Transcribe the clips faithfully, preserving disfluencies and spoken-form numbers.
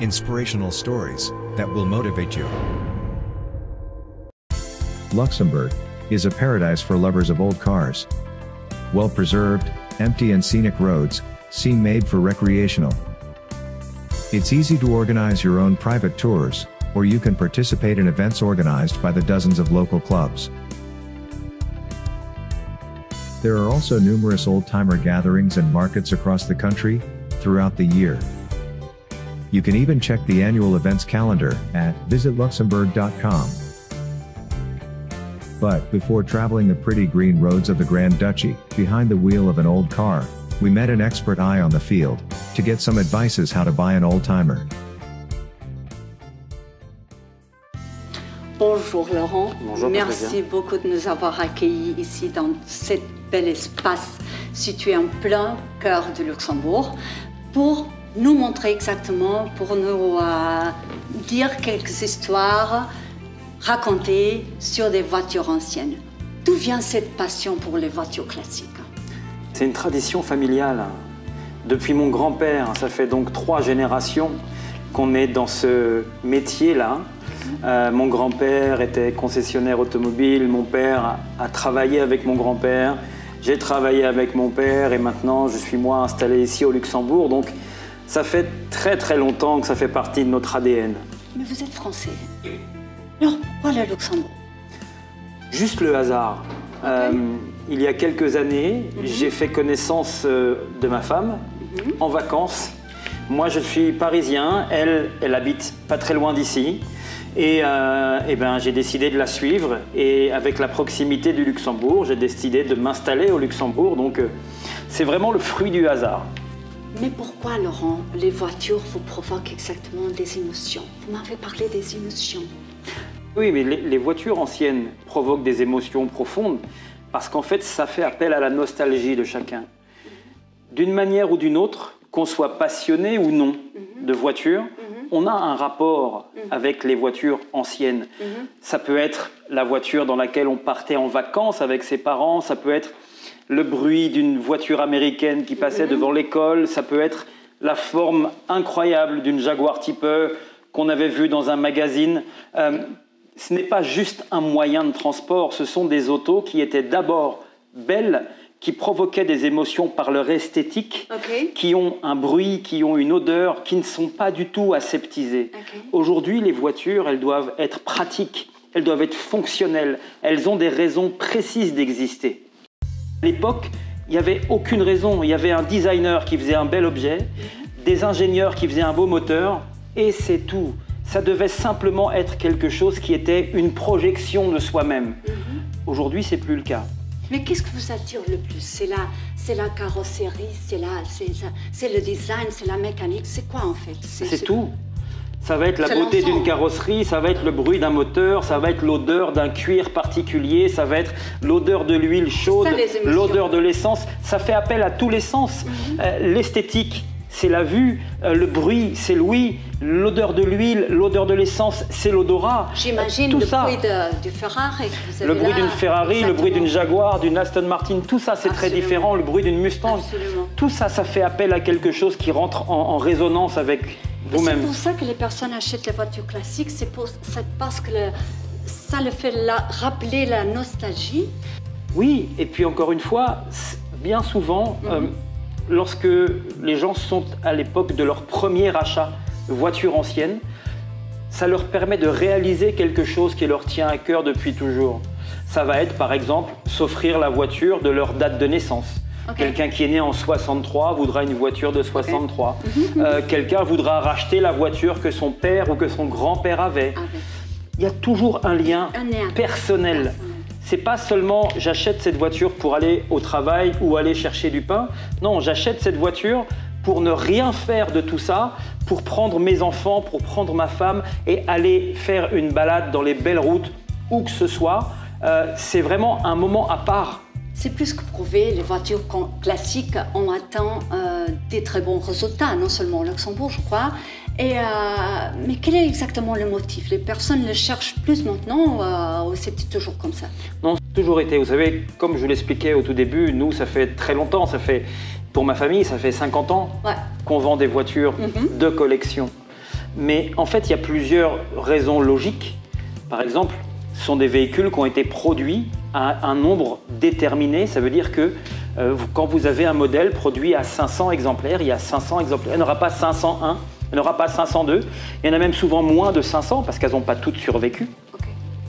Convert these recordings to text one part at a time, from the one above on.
Inspirational stories that will motivate you. Luxembourg is a paradise for lovers of old cars. Well-preserved, empty and scenic roads, seem made for recreational. It's easy to organize your own private tours, or you can participate in events organized by the dozens of local clubs. There are also numerous old-timer gatherings and markets across the country, throughout the year. You can even check the annual events calendar at visit luxembourg dot com. But before traveling the pretty green roads of the Grand Duchy, behind the wheel of an old car, we met an expert eye on the field, to get some advices how to buy an old-timer. Bonjour Laurent, Bonjour, merci beaucoup de nous avoir accueillis ici dans cet bel espace situé en plein cœur du Luxembourg pour nous montrer exactement, pour nous euh, dire quelques histoires racontées sur des voitures anciennes. D'où vient cette passion pour les voitures classiques? C'est une tradition familiale. Depuis mon grand-père, ça fait donc trois générations qu'on est dans ce métier-là. Euh, mon grand-père était concessionnaire automobile, mon père a, a travaillé avec mon grand-père, j'ai travaillé avec mon père et maintenant je suis moi installé ici au Luxembourg. Donc ça fait très très longtemps que ça fait partie de notre A D N. Mais vous êtes français. Alors pourquoi le Luxembourg? Juste le hasard. Okay. Euh, il y a quelques années, mm-hmm. j'ai fait connaissance euh, de ma femme mm-hmm. en vacances. Moi je suis parisien, elle, elle habite pas très loin d'ici. Et, euh, et ben, j'ai décidé de la suivre et avec la proximité du Luxembourg, j'ai décidé de m'installer au Luxembourg. Donc euh, c'est vraiment le fruit du hasard. Mais pourquoi, Laurent, les voitures vous provoquent exactement des émotions? Vous m'avez parlé des émotions. Oui, mais les, les voitures anciennes provoquent des émotions profondes parce qu'en fait, ça fait appel à la nostalgie de chacun. D'une manière ou d'une autre, qu'on soit passionné ou non mm-hmm. de voitures, mm-hmm. on a un rapport mm-hmm. avec les voitures anciennes. Mm-hmm. Ça peut être la voiture dans laquelle on partait en vacances avec ses parents, ça peut être le bruit d'une voiture américaine qui passait mm-hmm. devant l'école, ça peut être la forme incroyable d'une Jaguar Type E qu'on avait vue dans un magazine. Euh, ce n'est pas juste un moyen de transport, ce sont des autos qui étaient d'abord belles, qui provoquaient des émotions par leur esthétique, okay. qui ont un bruit, qui ont une odeur, qui ne sont pas du tout aseptisées. Okay. Aujourd'hui, les voitures, elles doivent être pratiques, elles doivent être fonctionnelles, elles ont des raisons précises d'exister. À l'époque, il n'y avait aucune raison. Il y avait un designer qui faisait un bel objet, mm-hmm. des ingénieurs qui faisaient un beau moteur, et c'est tout. Ça devait simplement être quelque chose qui était une projection de soi-même. Mm-hmm. Aujourd'hui, ce n'est plus le cas. Mais qu'est-ce que vous attire le plus? C'est la, c'est la carrosserie, c'est le design, c'est la mécanique, c'est quoi en fait? C'est tout. Ça va être la beauté d'une carrosserie, ça va être le bruit d'un moteur, ça va être l'odeur d'un cuir particulier, ça va être l'odeur de l'huile chaude, l'odeur de l'essence. Ça fait appel à tous les sens. Mm-hmm. euh, L'esthétique, c'est la vue, euh, le bruit, c'est l'ouïe, l'odeur de l'huile, l'odeur de l'essence, c'est l'odorat. J'imagine le ça. bruit de, du Ferrari. Que vous avez le bruit d'une Ferrari, exactement. Le bruit d'une Jaguar, d'une Aston Martin, tout ça c'est très différent. Le bruit d'une Mustang, Absolument. Tout ça, ça fait appel à quelque chose qui rentre en, en résonance avec vous-même. C'est pour ça que les personnes achètent les voitures classiques, c'est parce que le, ça le fait la, rappeler la nostalgie. Oui, et puis encore une fois, bien souvent, mm-hmm. euh, lorsque les gens sont à l'époque de leur premier achat de voiture ancienne, ça leur permet de réaliser quelque chose qui leur tient à cœur depuis toujours. Ça va être par exemple s'offrir la voiture de leur date de naissance. Okay. Quelqu'un qui est né en soixante-trois voudra une voiture de soixante-trois. Okay. euh, Quelqu'un voudra racheter la voiture que son père ou que son grand-père avait. Okay. Il y a toujours un lien, un lien. personnel. personnel. C'est pas seulement j'achète cette voiture pour aller au travail ou aller chercher du pain. Non, j'achète cette voiture pour ne rien faire de tout ça, pour prendre mes enfants, pour prendre ma femme et aller faire une balade dans les belles routes, où que ce soit. Euh, c'est vraiment un moment à part. C'est plus que prouvé, les voitures classiques ont atteint euh, des très bons résultats, non seulement au Luxembourg, je crois. Et, euh, mais quel est exactement le motif? Les personnes le cherchent plus maintenant euh, ou c'est toujours comme ça? Non, c'est toujours été. Vous savez, comme je vous l'expliquais au tout début, nous, ça fait très longtemps. Ça fait, pour ma famille, ça fait cinquante ans ouais. qu'on vend des voitures mm-hmm. de collection. Mais en fait, il y a plusieurs raisons logiques. Par exemple, ce sont des véhicules qui ont été produits à un nombre déterminé. Ça veut dire que euh, quand vous avez un modèle produit à cinq cents exemplaires, il y a cinq cents exemplaires. Il n'y en aura pas cinq cent un, il n'y en aura pas cinq cent deux. Il y en a même souvent moins de cinq cents parce qu'elles n'ont pas toutes survécu. Ok.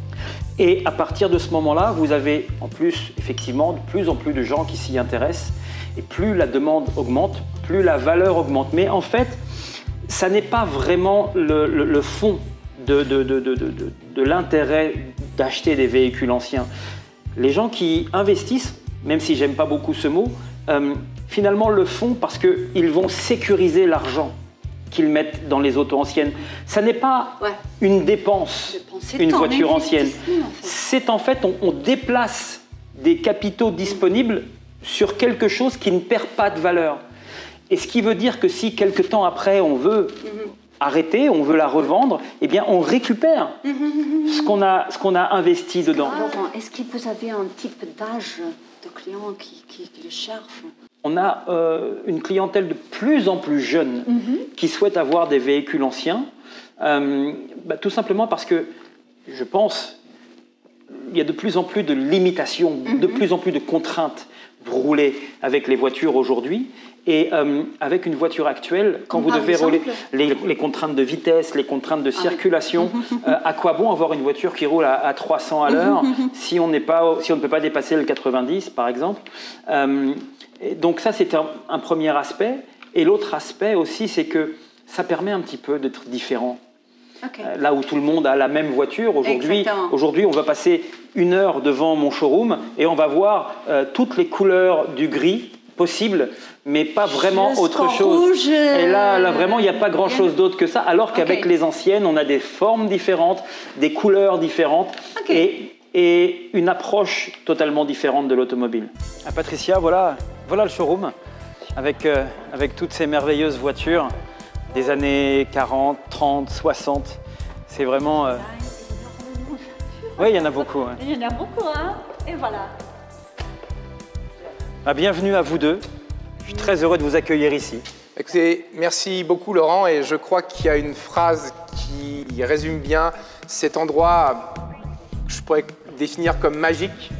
Et à partir de ce moment-là, vous avez en plus, effectivement, de plus en plus de gens qui s'y intéressent. Et plus la demande augmente, plus la valeur augmente. Mais en fait, ça n'est pas vraiment le, le, le fond de, de, de, de, de, de l'intérêt d'acheter des véhicules anciens. Les gens qui investissent, même si j'aime pas beaucoup ce mot, euh, finalement le font parce qu'ils vont sécuriser l'argent qu'ils mettent dans les autos anciennes. Ça n'est pas Ouais. une dépense, Dépenser une tant, voiture ancienne. investissement, en fait. C'est en fait, on, on déplace des capitaux disponibles sur quelque chose qui ne perd pas de valeur. Et ce qui veut dire que si quelque temps après on veut arrêter, on veut la revendre, eh bien on récupère ce qu'on a, ce qu'on a investi dedans. Laurent, est-ce que vous avez un type d'âge de clients qui, qui, qui le cherchent? On a euh, une clientèle de plus en plus jeune qui souhaite avoir des véhicules anciens, euh, bah, tout simplement parce que, je pense, il y a de plus en plus de limitations, de plus en plus de contraintes pour rouler avec les voitures aujourd'hui. Et euh, avec une voiture actuelle, quand Comme vous par devez exemple rouler les, les contraintes de vitesse, les contraintes de circulation, euh, à quoi bon avoir une voiture qui roule à, à trois cents à l'heure si on n'est pas, si on ne peut pas dépasser le quatre-vingt-dix, par exemple. Euh, et donc ça, c'est un, un premier aspect. Et l'autre aspect aussi, c'est que ça permet un petit peu d'être différent. Ok. Euh, Là où tout le monde a la même voiture, aujourd'hui, Exactement. aujourd'hui on va passer une heure devant mon showroom et on va voir euh, toutes les couleurs du gris possible, mais pas vraiment Jusqu'au autre chose. rouge, Et là, là euh, vraiment, il n'y a pas grand-chose d'autre que ça, alors qu'avec Ok. les anciennes, on a des formes différentes, des couleurs différentes Ok. et, et une approche totalement différente de l'automobile. Ah, Patricia, voilà, voilà le showroom avec, euh, avec toutes ces merveilleuses voitures des années quarante, trente, soixante. C'est vraiment... euh, Oui, il y en a beaucoup. ouais. Il y en a beaucoup, hein? Et voilà. Ah, bienvenue à vous deux. Je suis très heureux de vous accueillir ici. Écoutez, merci beaucoup Laurent, et je crois qu'il y a une phrase qui résume bien cet endroit que je pourrais définir comme magique.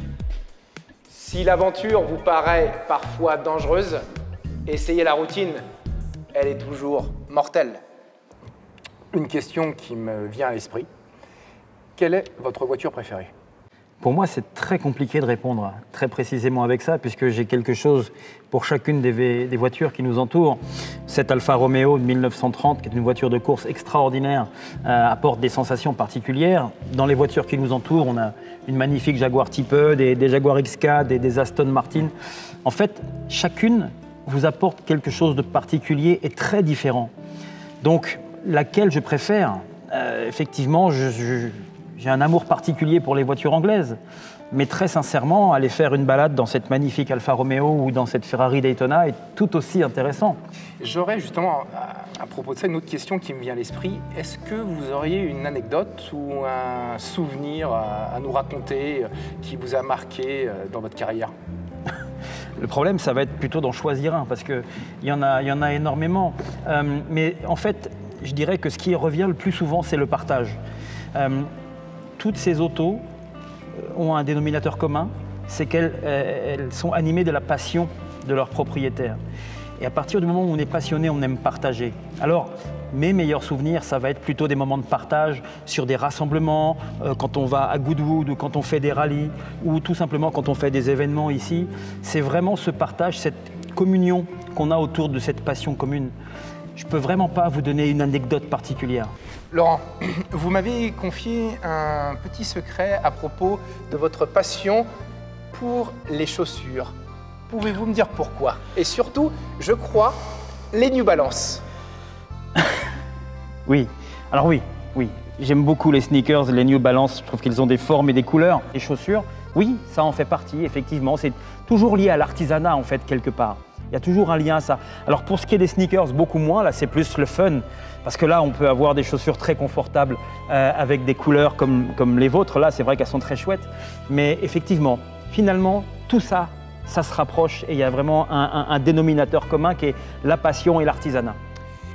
Si l'aventure vous paraît parfois dangereuse, essayez la routine, elle est toujours mortelle. Une question qui me vient à l'esprit. Quelle est votre voiture préférée ? Pour moi, c'est très compliqué de répondre très précisément avec ça, puisque j'ai quelque chose pour chacune des, vé- des voitures qui nous entourent. Cette Alfa Romeo de mille neuf cent trente, qui est une voiture de course extraordinaire, euh, apporte des sensations particulières. Dans les voitures qui nous entourent, on a une magnifique Jaguar Type E, des, des Jaguar X K, des, des Aston Martin. En fait, chacune vous apporte quelque chose de particulier et très différent. Donc, laquelle je préfère ? Euh, Effectivement, je... je J'ai un amour particulier pour les voitures anglaises, mais très sincèrement, aller faire une balade dans cette magnifique Alfa Romeo ou dans cette Ferrari Daytona est tout aussi intéressant. J'aurais justement, à, à propos de ça, une autre question qui me vient à l'esprit. Est-ce que vous auriez une anecdote ou un souvenir à, à nous raconter euh, qui vous a marqué euh, dans votre carrière ? Le problème, ça va être plutôt d'en choisir un, parce qu'il y, en a- y en a énormément. Euh, mais en fait, je dirais que ce qui revient le plus souvent, c'est le partage. Euh, toutes ces autos ont un dénominateur commun, c'est qu'elles euh, elles sont animées de la passion de leurs propriétaires. Et à partir du moment où on est passionné, on aime partager. Alors, mes meilleurs souvenirs, ça va être plutôt des moments de partage sur des rassemblements, euh, quand on va à Goodwood ou quand on fait des rallyes, ou tout simplement quand on fait des événements ici. C'est vraiment ce partage, cette communion qu'on a autour de cette passion commune. Je ne peux vraiment pas vous donner une anecdote particulière. Laurent, vous m'avez confié un petit secret à propos de votre passion pour les chaussures. Pouvez-vous me dire pourquoi ? Et surtout, je crois, les New Balance. Oui, alors oui, oui. J'aime beaucoup les sneakers, les New Balance. Je trouve qu'ils ont des formes et des couleurs. Les chaussures, oui, ça en fait partie, effectivement. C'est toujours lié à l'artisanat, en fait, quelque part. Il y a toujours un lien à ça. Alors pour ce qui est des sneakers, beaucoup moins. Là, c'est plus le fun. Parce que là, on peut avoir des chaussures très confortables euh, avec des couleurs comme, comme les vôtres. Là, c'est vrai qu'elles sont très chouettes. Mais effectivement, finalement, tout ça, ça se rapproche. Et il y a vraiment un, un, un dénominateur commun qui est la passion et l'artisanat.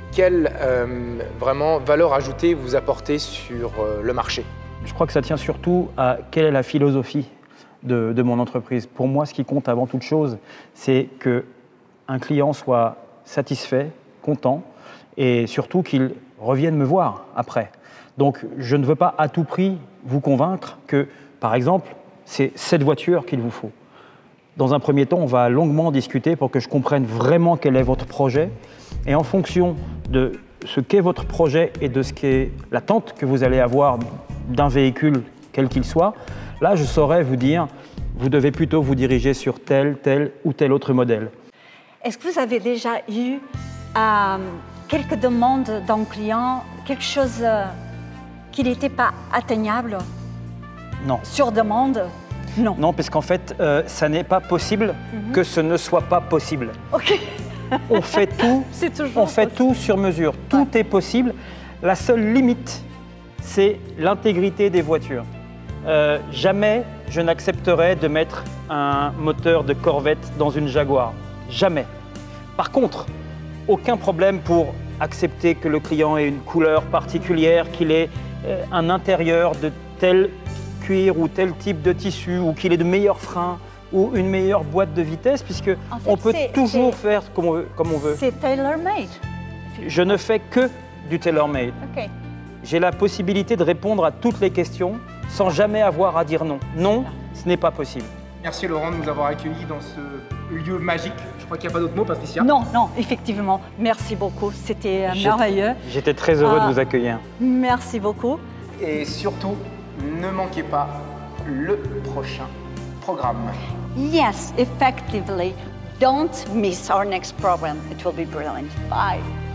quelle euh, vraiment valeur ajoutée vous apportez sur euh, le marché? Je crois que ça tient surtout à quelle est la philosophie de, de mon entreprise. Pour moi, ce qui compte avant toute chose, c'est qu'un client soit satisfait, content, et surtout qu'il revienne me voir après. Donc, je ne veux pas à tout prix vous convaincre que, par exemple, c'est cette voiture qu'il vous faut. Dans un premier temps, on va longuement discuter pour que je comprenne vraiment quel est votre projet. Et en fonction de ce qu'est votre projet et de ce qu'est l'attente que vous allez avoir d'un véhicule, quel qu'il soit, là, je saurais vous dire, vous devez plutôt vous diriger sur tel, tel ou tel autre modèle. Est-ce que vous avez déjà eu euh, quelques demandes d'un client, quelque chose euh, qui n'était pas atteignable? Non. Sur demande? Non. Non, parce qu'en fait, euh, ça n'est pas possible mm-hmm. que ce ne soit pas possible. Ok. On fait tout, on fait tout sur mesure. Tout ouais. est possible. La seule limite, c'est l'intégrité des voitures. Euh, jamais je n'accepterai de mettre un moteur de Corvette dans une Jaguar. Jamais. Par contre, aucun problème pour accepter que le client ait une couleur particulière, qu'il ait euh, un intérieur de tel cuir ou tel type de tissu, ou qu'il ait de meilleurs freins, ou une meilleure boîte de vitesse, puisque en fait, on peut toujours faire comme on veut. Comme on veut. C'est tailor-made. Je ne fais que du tailor-made. Okay. J'ai la possibilité de répondre à toutes les questions sans jamais avoir à dire non. Non, ce n'est pas possible. Merci Laurent de nous avoir accueillis dans ce lieu magique. Je crois qu'il n'y a pas d'autre mot, Patricia. Non, non, effectivement. Merci beaucoup. C'était merveilleux. J'étais très heureux euh, de vous accueillir. Merci beaucoup. Et surtout, ne manquez pas le prochain programme. Yes, effectively. Don't miss our next program. It will be brilliant. Bye.